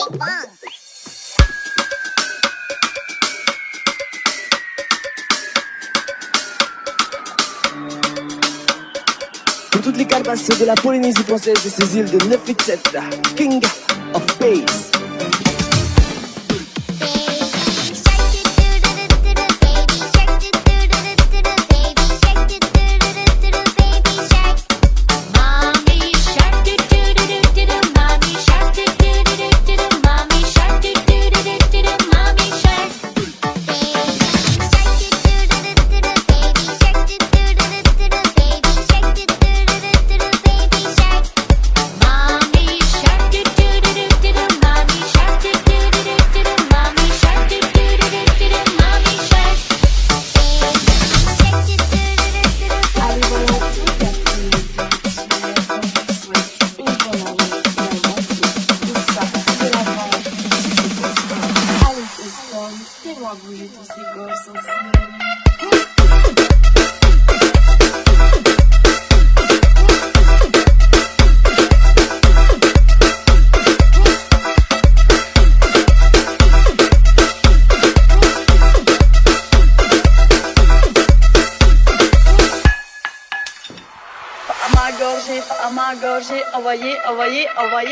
Pinkfong. Pour toutes les carnassiers de la Polynésie française et ses îles de 9 et 7, King of Bass. Fais-moi bouger tous ces corps sensibles. À ma gorgée, envoyez, envoyez, envoyez.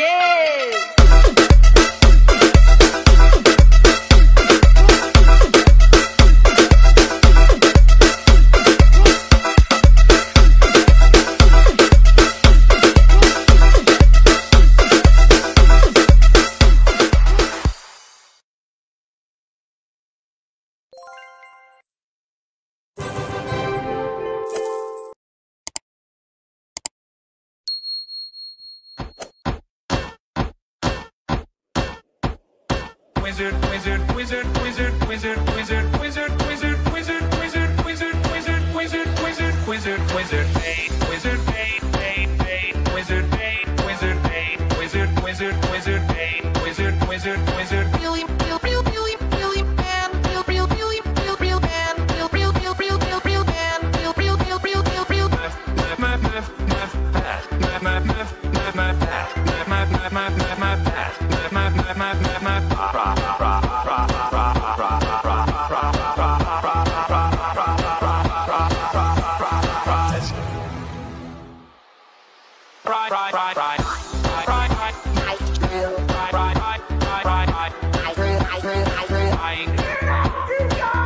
Wizard, wizard, wizard, wizard, wizard, wizard, wizard, wizard, wizard, wizard, wizard, wizard, wizard, wizard, wizard, wizard, bait, wizard, bait, bait, bait, wizard, bait, wizard, bait, wizard, wizard, wizard, bait, wizard, wizard, wizard, really, real, real, really, really, man, real, real, really, real, real, man, real, real, real, real, real, real, man, real, real, real, real, real, real,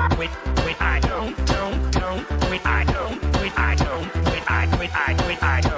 I